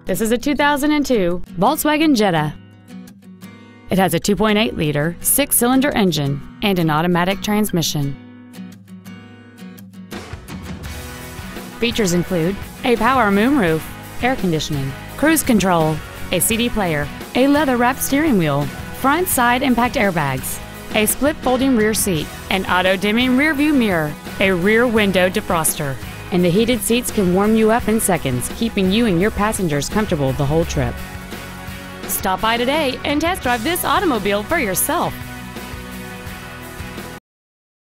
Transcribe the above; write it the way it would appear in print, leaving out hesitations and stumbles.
This is a 2002 Volkswagen Jetta. It has a 2.8-liter six-cylinder engine and an automatic transmission. Features include a power moonroof, air conditioning, cruise control, a CD player, a leather-wrapped steering wheel, front side impact airbags, a split folding rear seat, an auto-dimming rear-view mirror, a rear window defroster, and the heated seats can warm you up in seconds, keeping you and your passengers comfortable the whole trip. Stop by today and test drive this automobile for yourself.